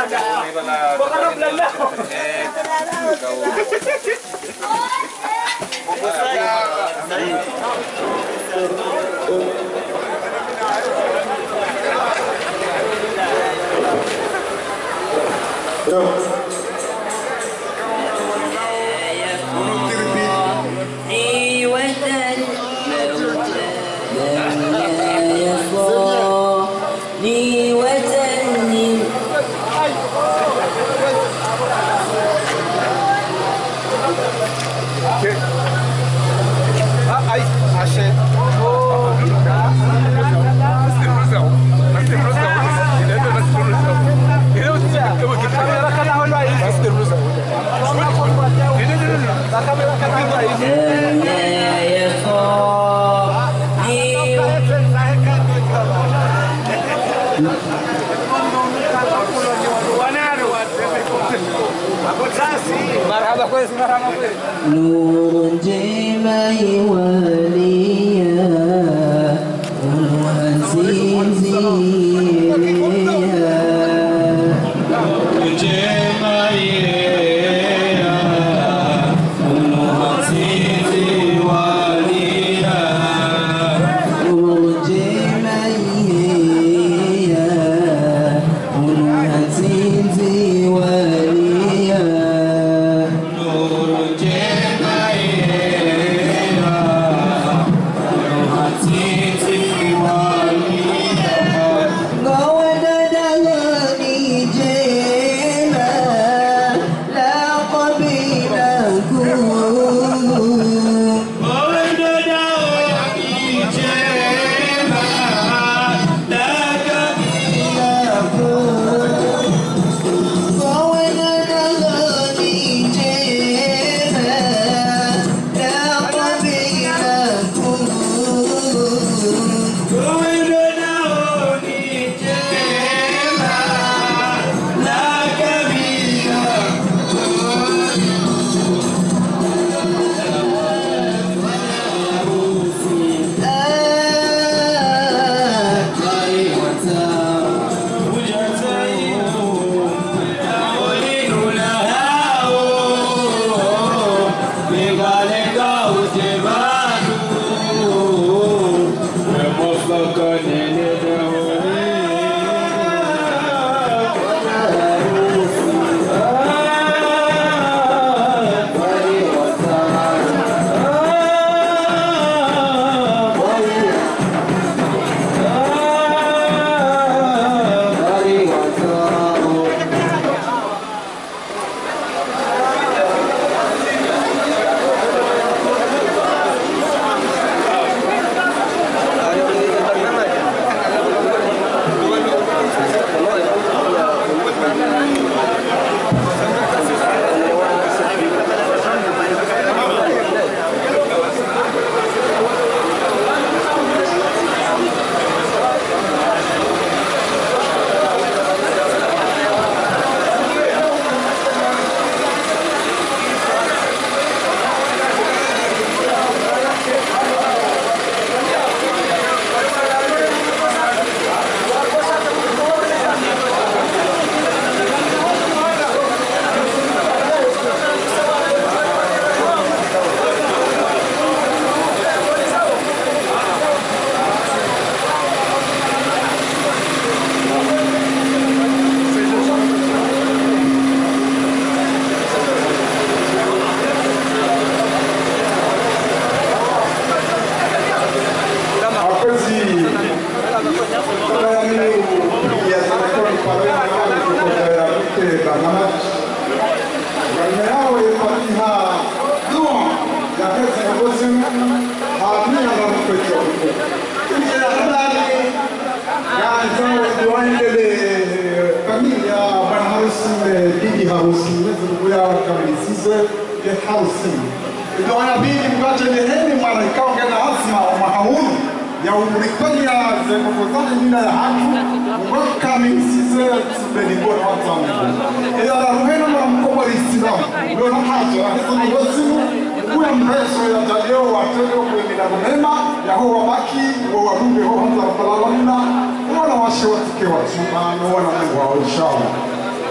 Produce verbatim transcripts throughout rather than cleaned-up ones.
نور جمعي وليا وعزيزي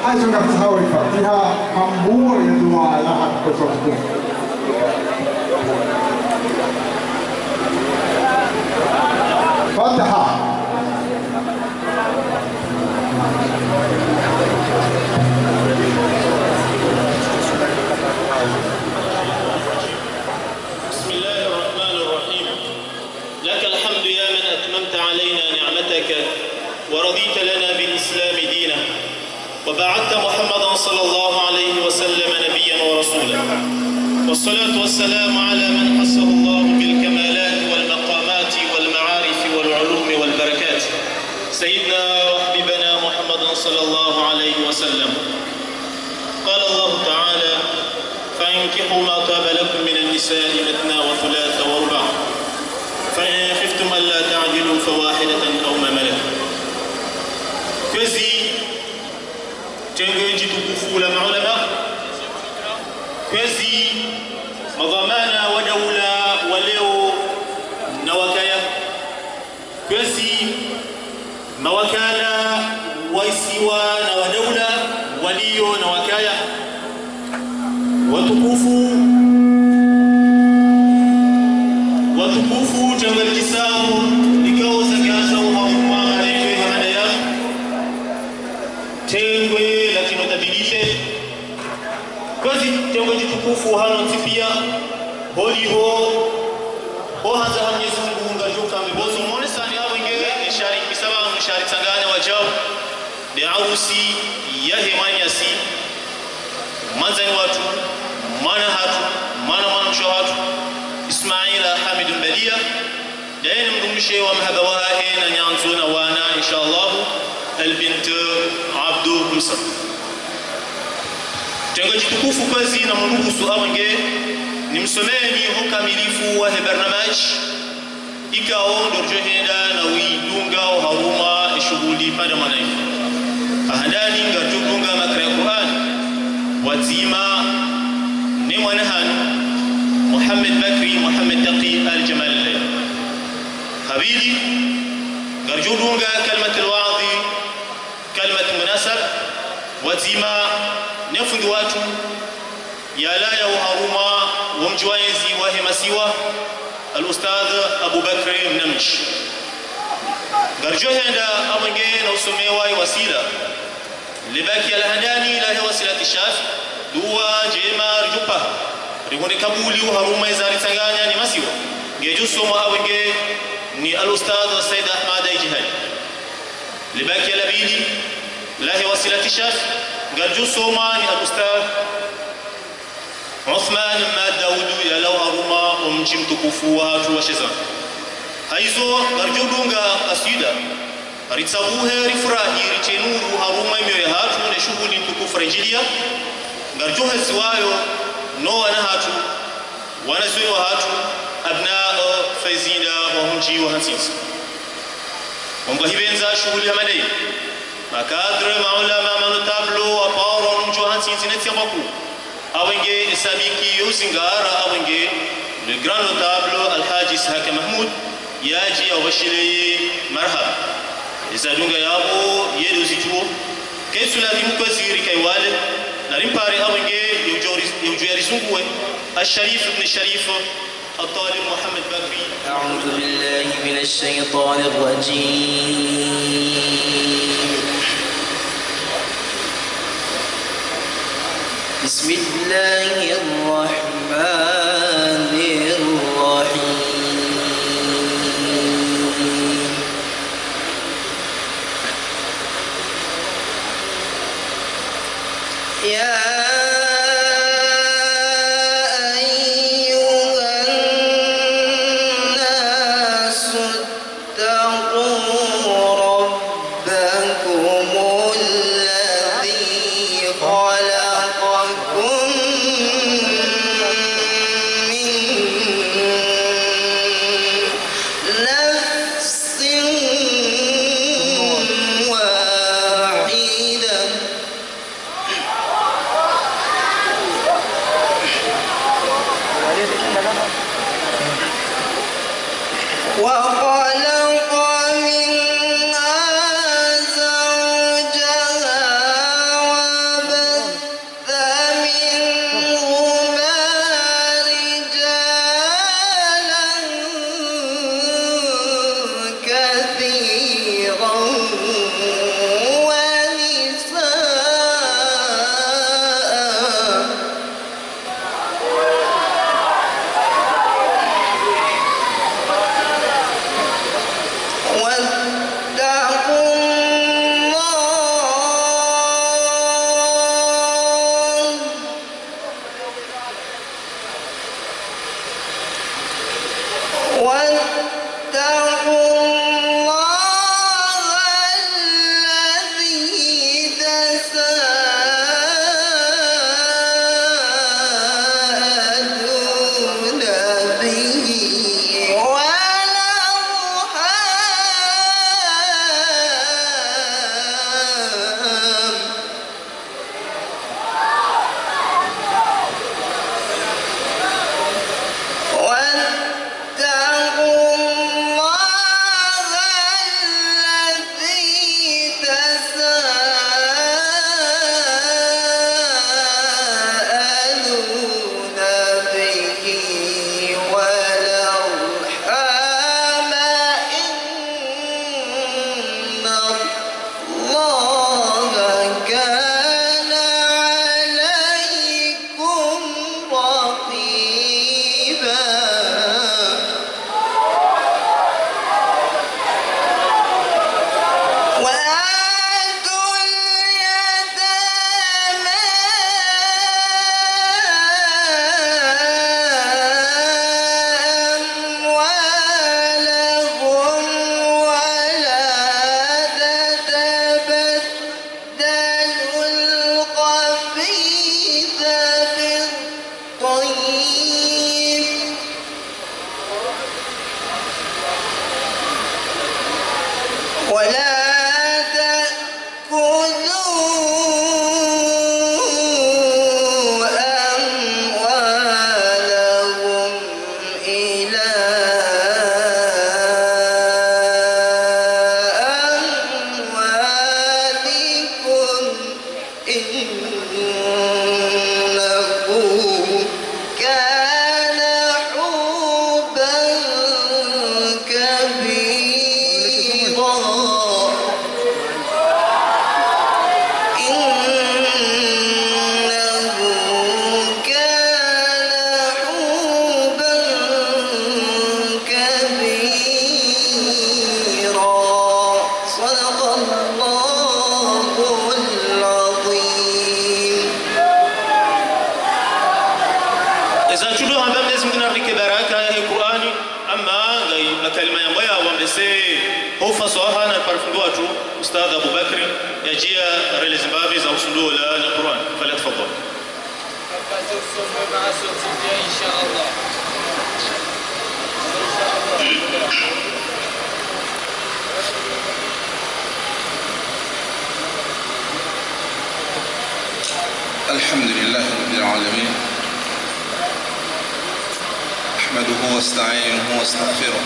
hai cho gặp sau thì phải ha ham búa thì dua là hạt của sông cùng Fatiha بسم الله الرحمن الرحيم لك الحمد يا من أتممت علينا نعمتك ورضيت لنا بالإسلام دينا وبعثت محمدا صلى الله عليه وسلم نبيا ورسولا والصلاة والسلام على من حصه الله بالكمالات والمقامات والمعارف والعلوم والبركات سيدنا وحبيبنا محمد صلى الله عليه وسلم قال الله تعالى فانكحوا ما طاب لكم من النساء مثنى وثلاث ورباع فإن خفتم ألا تعدلوا فواحدة أو ما ملكت كزي تنجي تكفوا لما علماء كزي مضمانا ودولة وليو نوكايا كزي موكالا ويسيوانا ودولة وليو نوكايا وتكفوا وتكفوا جمع الكساو لكوزا كاسوها وما عليكوها عليها تنوي لكن تبديله كوزي تنوي تكفوا هانو تفيا هولي هو هو هذا هم يسمونه نجوكا ببوزو مونساني أبنجي نشارك بسبب نشارك سنغانا وجاو لعوسي يهمان يسي manzani watu mana hatu mana mana mshahatu Ismaila Hamid Mbadia daini mdumishe wa mahabawahe na nyanzo na wana inshallah albint Abdu Musa tengo jitukufu kazi na mruhusu awange nimsomeni hukamilifu wa barnamaj ikao dorjohenda na widunga haruma shughuli pada manai ahadani ngatudunga makra Qur'an وزيما نمونهان محمد بكري محمد تقي الجمال خبيلي قرجولونغا كلمة الوعظ كلمة مناسب وزيما نفندواتو يا لا يوهرما ومجوائزي وهم سوى الأستاذ أبو بكر منمج قرجوهندا أمنجين وسميواي وسيلة لباكي الهداني لا هي وسيلة الشاف دوا جيما رجوبا ريكوني كابولي وهروما يزاري تنغانيا ني مسيو جيجو سوما أوينجي ني الأستاذ السيد أحمد جهاني لباكي الأبيلي لا هي وسيلة الشاف جيجو سوما ني الأستاذ عثمان ما داود يلو هروما ومجم تكفوها وشزان هايزو غرجو دونغا قصيدة ritsabuhe rifurahi richenuru haruma imyo hatu ne shughuli tukufu injilia ngarjuha siwayo no wana hatu wana zuri wa hatu abnaa faizina wa humji wa hansisi wamba hibenza shughuli hamadai makadre maulama manu tablo wa paro mjo hansisi netia maku awenge isabiki yusingara awenge le grand notable alhaji Ishaq Mahmoud yaji awashile marhaba izadunga yabo yedo zichuo kesu la dimu kwaziri kaywale na rimpare awenge yujori zunguwe الشريف ابن الشريف الطالب محمد بكري أعوذ بالله من الشيطان الرجيم بسم الله الرحمن الرحيم يا أستاذ أبو بكر يجي رئيس زيمبابوي زاو صندوق القرآن فليتفضل. إن شاء الله. الحمد لله رب العالمين، أحمده واستعينه واستغفره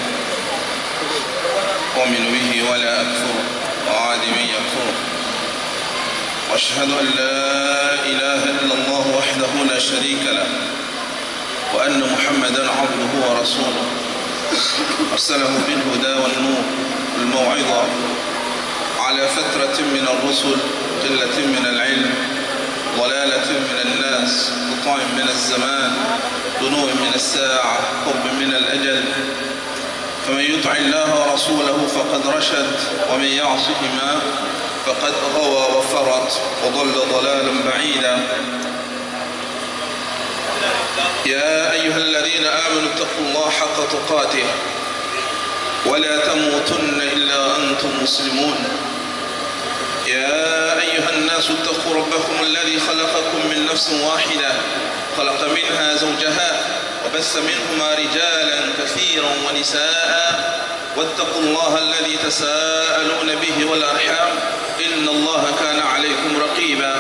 ومن به ولا أكفره وعاد من يكفره، وأشهد أن لا إله إلا الله وحده لا شريك له، وأن محمدا عبده ورسوله أرسله بالهدى والنور والموعظة على فترة من الرسل، قلة من العلم، ضلالة من الناس، قطع من الزمان، دنو من الساعة، قرب من الأجل. فمن يطع الله ورسوله فقد رشد، ومن يعصهما فقد غوى وفرط وضل ضلالا بعيدا. يا أيها الذين آمنوا اتقوا الله حق تقاته ولا تموتن إلا أنتم مسلمون. يا أيها الناس اتقوا ربكم الذي خلقكم من نفس واحدة، خلق منها زوجها وبث منهما رجالا كثيرا ونساء، واتقوا الله الذي تساءلون به والأرحام إن الله كان عليكم رقيبا.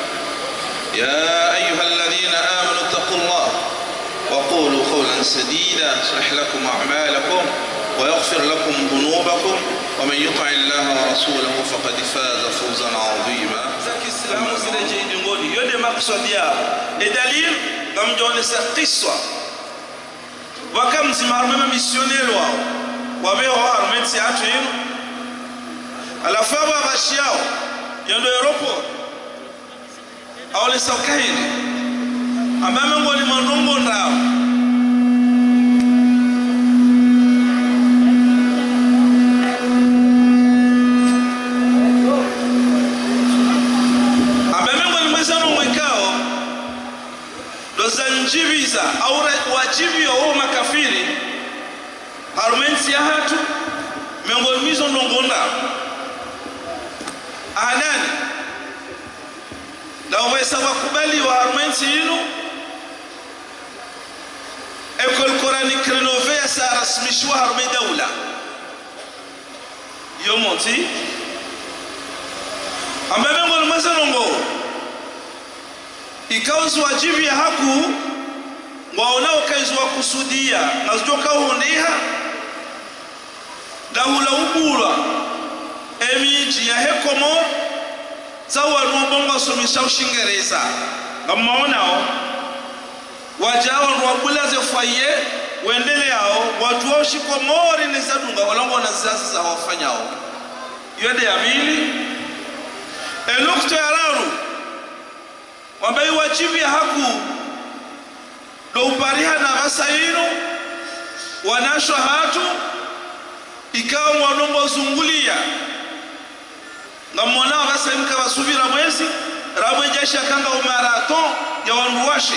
يا أيها الذين آمنوا اتقوا الله وقولوا قولا سديدا يصلح لكم أعمالكم ويغفر لكم ذنوبكم، ومن يطع الله ورسوله فقد فاز فوزا عظيما. Islamu zile jingoni yote makusudi yao edalil gamjonesa qiswa wakamzimarmema misioneri wao wabeho armenti atu yinu alafaba bashi yao yondo Europo awole saukahini amame ngoni manongo ndao zanjibiza au wajibi wa makafiri harumenti ya hatu miongoni mizo ndongonda anani na uweza wakubali wa harumenti inu ekol Korani krenovea sa rasmishwa harume daula yomonti ambaye miongoni mizo ndongo ikauzi wajibu ya haku waonao kaizu wa kusudia nazujoka uhundiha dahula ubulwa emiji ya hekomo zawa nuobongo sumisha ushingereza ngamaonao wajawa nuobula zefaye wendele yao watuwa ushikomori nizadunga walongo na zizazi za wafanyao yode ya mili elukto ya laru wambaye wajibu ya haku do upariha na ghasainu wanashwa hatu ikawa mwanongo zungulia na mwana ghasainu kawa subira mwezi ramwe jesha kanga umaraton ya wanruwashe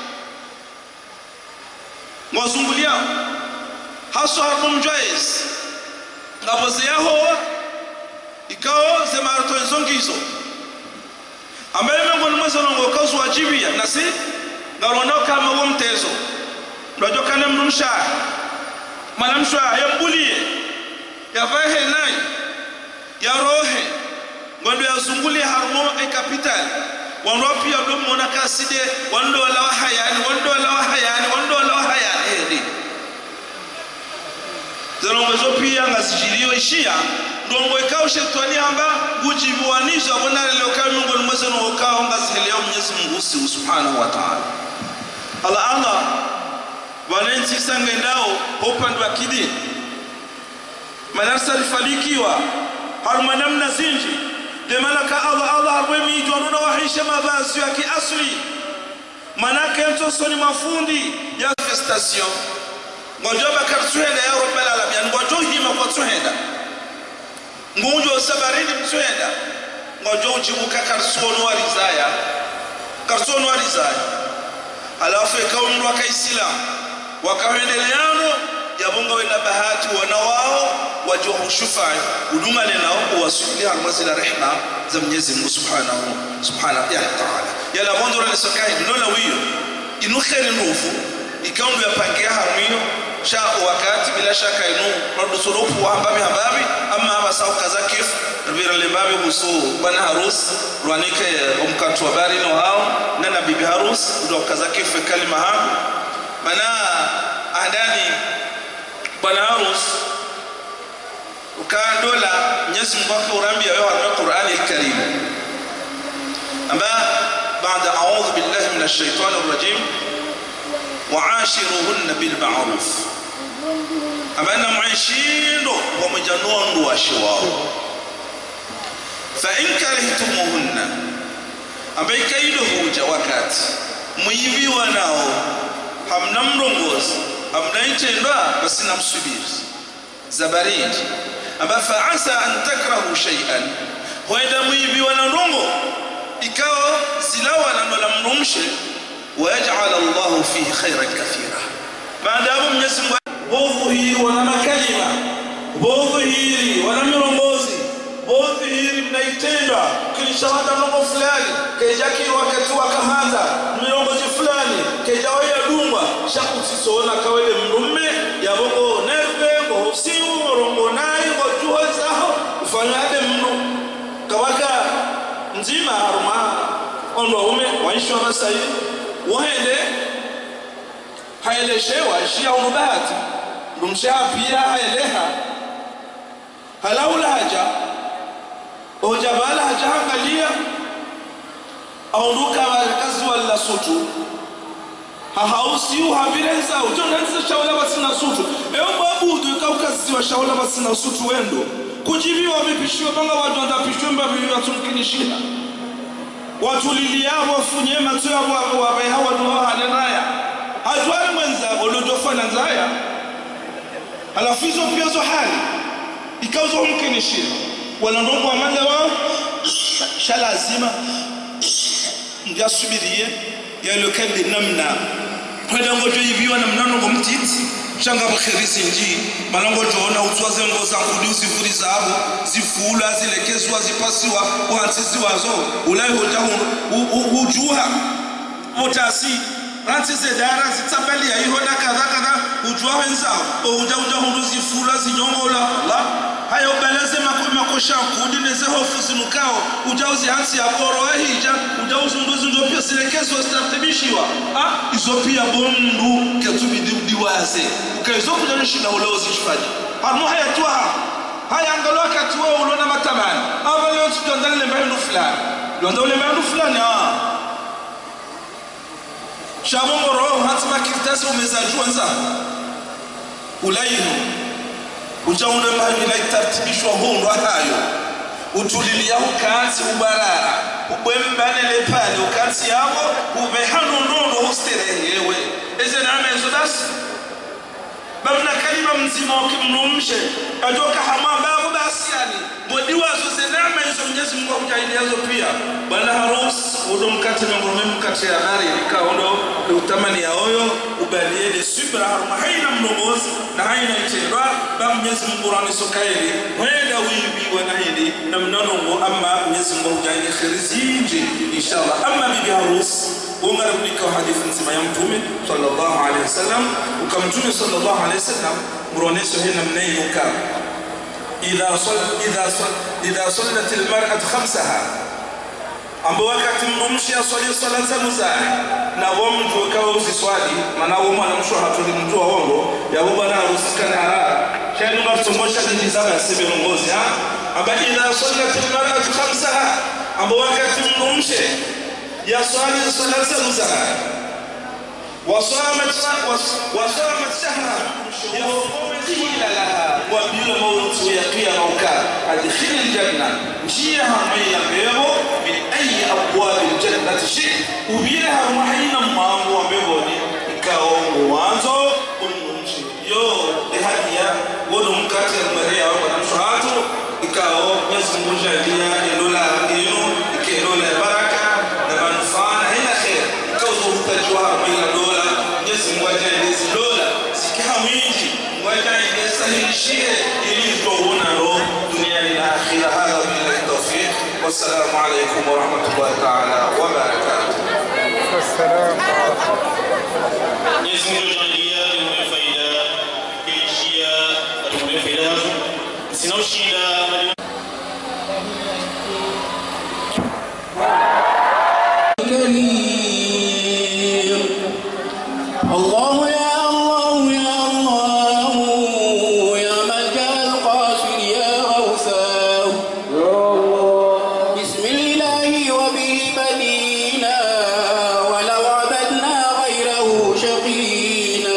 mwazungulia haso hatu mjwaiz ngaboze yaho ikawa ze maraton zongizo ambaye miongoni mwa zongo kauzu wajibia nasi ngarono kama uo mtezo ndojo kane mrumsha malamshwa yambulie yavahe nai ya rohe ngondo yazungulie harumo e capital wanropi ya ndo mona kaside wando la hayani wando la hayani wando la hayani edi zongo pia ngasijiliwe ishia ndongo ikao shetani amba gujibu wanizo abonale leo kama miongoni mwa zongo kao Mwenyezi Mungu Subhanahu wa Ta'ala. Allah Allah wananchi sangendao upande wa kidini manasa rifalikiwa haruma namna zinji de malaka Allah Allah harwemi jwanuna wahisha mavazi ya kiasli manake mtoso ni mafundi ya station ngojoba kartuhenda ya rabbal alamin ngojo hima kwa tuhenda ngunjo sabarini mtuhenda ngojo ujibuka karsono warizaya karsono warizaya alafu ikawa mtu wa Kiislamu wakaendeleano yabonga wena bahati wana wao wajuhu shufai huduma nao kuwasulia almazila rehma za Mwenyezi Mungu Subhanahu Subhanahu ya Ta'ala yala bondo la sokai ndola wiyo inu khairi nufu ikaundu yapangia harmio sha wakati bila shaka inu rado surufu wa hambabi hambabi amma abasau kazakif rabira limbabi busu bana harus ruanike umkatu habari no hao nana bibi harus ndo kazakif kalima hapo mana adani bana harus ukaandola Mwenyezi Mungu akurambia wewe wa Qur'an al-Karim amba baada a'udhu billahi minash shaitani ar-rajim wa'ashiruhunna bil ma'ruf amana muishindo wa mjanondo wa shiwao fa in karihtumuhunna ambaye kaido huja wakati muiviwa nao hamna mrongozi hamna itendwa basi namsubiri zabaridi amba fa asa an takrahu shay'an huenda muiviwa na ndongo ikawa zilawa na ndo mrumshe waja'ala Allahu fihi khairan kathira baada hapo Mwenyezi Mungu bodhi wana makalima bodhi wana mirongozi bodhi mnaitenda kisha wada ndongo fulani kejaki wakati wakahanza mirongozi fulani kejawa ya dumba shakutisona kawele mrumme yaboko nerve ngo siu rongo nai ngo juho zao ufanyade mnu kawaka nzima haruma ondo ume waishwa basai wahende haeleshewa ishia unubahati lumshaa pia haeleha halaula haja ojabala haja hangalia aunduka kazi wala sutu hahausi uhabireza ujonanza shaula basina sutu eo babudu ikaukazi wa shaula basina sutu wendo kujibiwa wamepishiwa banga watu watapishwa mbabi watumkinishia watu liliabo funyema tu abo wabe hawa ndo hanenaya hajwali mwenza olojofana nzaya alafizo pia zo hali ikauzo umkinishia wala ndongo amanda wao shalazima ndyasubirie yalo kandi namna kwenda ngojo hiviwa na mnano ngomtiti shanga bukhirisi nji malongo jona utwaze ngoza kudusi furi zabo zifula zilekezwa zipasiwa kuhansizi wazo ulai hoja ujuha motasi ransize dara zitsabali ya ihona kadha kadha ujuha wenzao uja uja hundu zifula zinyongola la hayo baleze makosha kudineze hofu zinukao uja uzihansi ya koro ahija uja uzunduzi ndo pia silekezwa zitatibishiwa ah izo pia bondu ketubidi udiwaze ukaizo kujanisha na ule uzishifanya hamu haya tuwa haya angaloa katuwa ulona matamani aba leo tutandale lembayo fulani ndio lembayo fulani ah shabongo roho hatima kitasi umezajua nza ulaino ujaunda mahali na itartibishwa hundo hayo utulilia ukansi ubarara ubembane lepale ukansi yako ubehanu ndondo usterehewe eze name ezodasi babna kalima mzima ukimnumshe ajoka hamamba yako basi yani modiwazo zenama hizo Mwenyezi Mungu akujaidi yazo pia bwana harus udo mkate ngome mkate ya habari ikaondo utamani ya oyo ubalie de subra haruma haina mnogozi na haina itendwa ba Mwenyezi Mungu rani sokaili wenda wibi wanahidi na mnongo amma Mwenyezi Mungu akujaidi khirizinji inshallah amma bibi harus unga rubika hadithi nzima ya mtume sallallahu alaihi wasallam ukamtume sallallahu alaihi wasallam mronesho hina mnainuka idha sal idha sal idha sallat almar'atu khamsaha ambo wakati mrumshi aswali sala za muzari na wao mtu akawa usiswali maana wao mwanamsho hatuli mtu wa hongo ya bwana harusikana harara shani mtongosha ndizaba sebe ngozi ha aba idha sallat almar'atu khamsaha ambo wakati mrumshi يصلي صلاة الزهر وصامت وصامت شهرا يصوم قيل لها وبلا موت ويقيا موكا أدخل الجنة جيها ميلا بيبو من أي أبواب الجنة شيء وبيلها محينا ما هو بيبوني إكاو وانزو ونمشي يو لهديا ونمكاتي المريا ونمشهاتو إكاو يزم مجاديا إلولا إلو إكيلولا بركة نمانفانا هنا خير إكاو تجوار ميلا دولا يزم وجه لولا سكها وينجي وجه يستهل شيء يريد هنا له دنيا الآخرة. هذا بالله التوفيق والسلام عليكم ورحمة الله تعالى وبركاته. السلام يزم الجنية المفيدة كيشيا المفيدة سنوشيدا الله يا الله يا الله يا ملجأ القاصر يا غوثاه بسم الله وبه بدينا ولو عبدنا غيره شقينا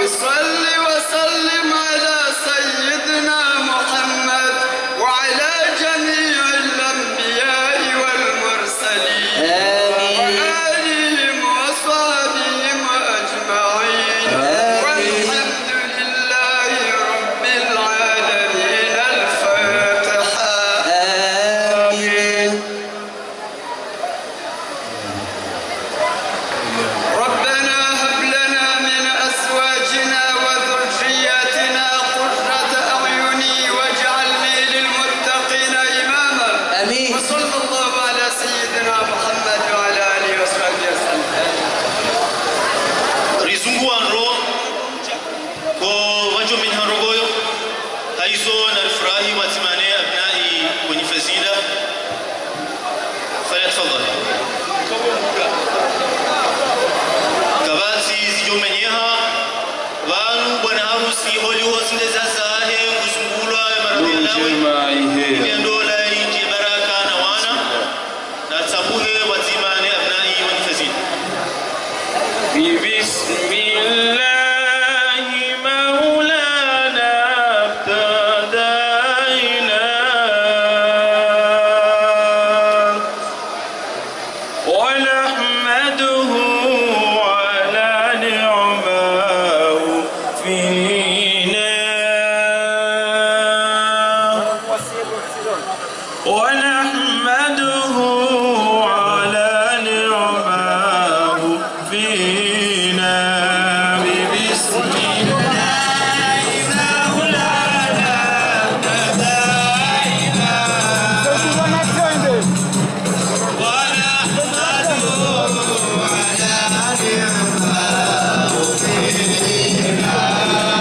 صل وسلم على سيدنا محمد وعلى جميع الأنبياء والمرسلين وآلهم وصحبهم أجمعين والحمد لله رب العالمين. الفاتحة. آمين. ربنا هب لنا من أزواجنا وذرياتنا قرة أعين واجعلني للمتقين إماما. آمين. وصلى الله على سيدنا محمد وعلى آله وصحبه وسلم. rizungu anro ko wanjo min harogoyo haizo na furahi watimane abnai kwenye fazila falyatafadhal kabati zijomenyeha wanu bwana harusi holi hosinde zasahe kuzungulwa maradhillahi ngendola ije baraka na wana na tabuhe watimane abnai kwenye fazila بسم الله مولانا ابتدينا ونحمده على نعمه فينا ونحمده على نعمه فينا ببسم الله مولانا ابتدينا ونحمده على نعمه فينا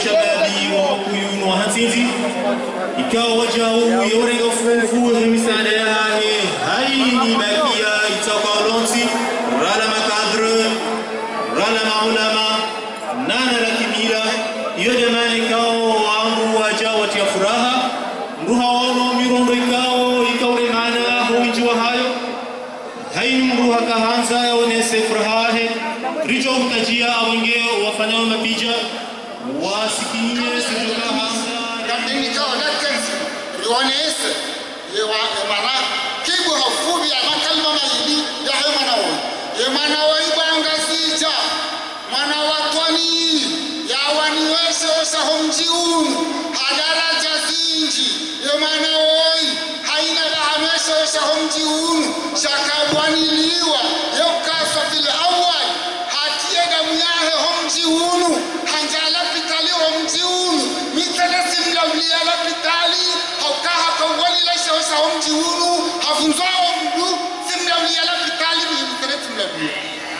shababi wa kuyunu wa hansinzi ikawa wajau yorenga fufu misaada yahe haini bakia itakalonzi rala makadre rala maulama nana la kimila iyo jamani ikawa wangu wajau watia furaha mruha wano mirondo ikawa ikaure maana huinjua hayo haini mruha kahanza yaonese furahahe rijo utajia awengeo wafanyao mapija wasikinye sijoka hanza Kambini kawa dakensi riwanese yewa emana kibu hafubi ya makalma malidi ya he manawo ye manawo ibanga sija mana watwani ya waniwese osa homjiunu hadara jazinji ye manawo haina lahamese osa homjiunu shakabwaniliwa yokasa fil awal hatie damu yahe homjiunu hanjala pitali homjiunu mitele simlaulia la pitali haukaha kawali la shawasa homjiunu hafunzao mdu simlaulia la pitali mitele simlaulia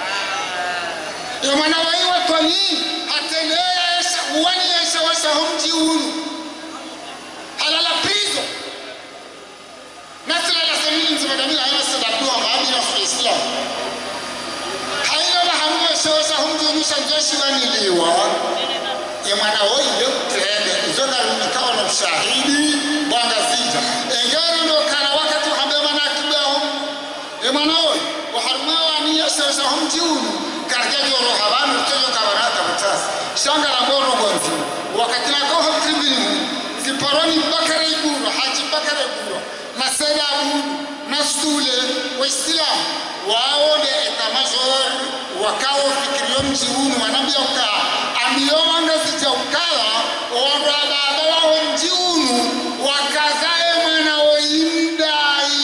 ya manawai watwani hatelea uwani ya shawasa homjiunu halala prizo nasila la samili nzimadamila haina sadabdua maabina fi islam haina la hamu ya shawasa homjiunu shanjeshi waniliwa ya manawai yoktende izona ikawa na ushahidi banga zita engero ndo kana wakati hambe mana kibao ya manawai waharmawa ni ya shawasa homjiunu karjaji oro habanu tejo kabarata mutasi shanga la bono gonzi wakati na koho tribuni ziparoni bakare iguro haji bakare iguro na seda abu na stule wa islam waone etamajor wakao fikirio mjiunu wanambia uka ambiyo wanga zija ukala wanda baba wao mjiunu wakazae mana oimdai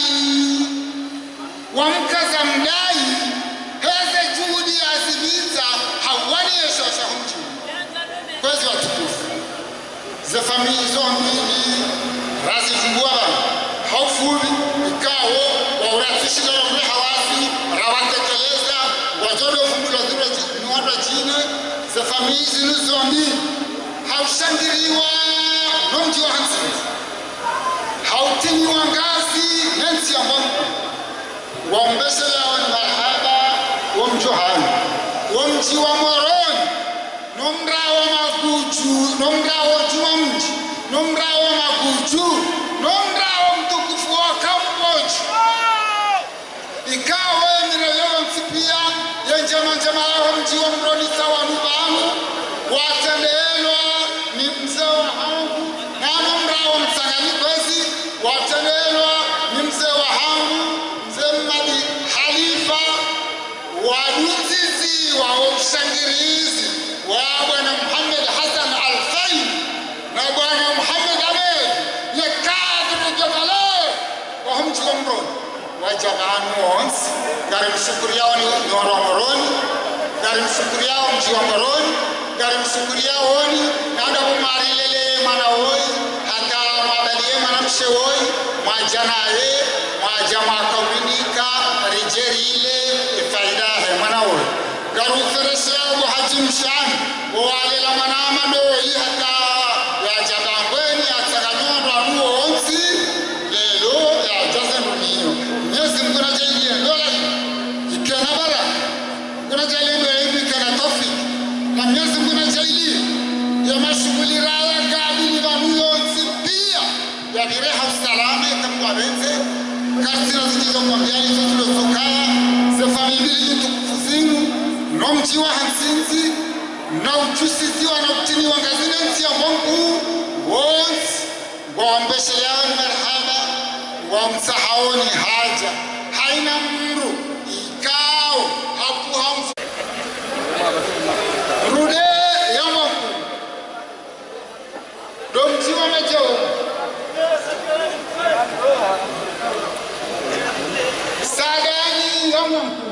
wamkaza mdai heze juhudi ya zibiza hawani yesho shahumji kwezi watukufu ze familia zombili razi fungua haufubi ikawo wauratishi lolo mre hawasi rawatekeleza wajodo fungula zura nuwada jine ze familia zinu zombili haushangiriwa nomji wa hansi hautiniwa ngazi nensi ya mungu waombesela wa marhaba wamjohani wamji wa moroni nomra wa maguju nomra wa jumamji nomra wa maguju nomra wa mtukufu wa kamboji ikawe mireyo msipia yenjama njama wa mji wa mroni sawa nubanu watendelwa ni mzee wa hangu na nomra wa msangani kwezi watendelwa ni mzee wa hangu mzee mmadi halifa waduzizi wa ushangirizi wa bwana Muhammad Hassan Al-Fayn na bwana Muhammad Ahmed le kadri jabala wa humji umron wa jabanu ons garim shukriya ni noro moroni garim shukriya mji wa moroni garim shukriya oni nada kumari lele mana oi hata mabalie mana mshewoi majanae majama kaunika rijerile faida he mana oi garu feresha wa hajim shan wale la manama do hata ya jabangweni atakanundo anuo onsi lelo ya jazen dunio nyezi mkuna jaili ndola ikena bara kuna jaili ndo hivi kana tofi na nyezi mkuna jaili ya mashughuli raya kabili vanuyo onsi pia ya direha usalama itakuwa benze kasira zijizo mwambiani zotulo sokaya ze familia tukufu zinu nomji wa hansinzi na uchusizi wa na utini wa ngazine nti ya mungu wons waombeshe yao ni marhaba wa msahaoni haja haina mru ikao hapu hamfu rude ya mungu domji wa mejeo sadani ya mungu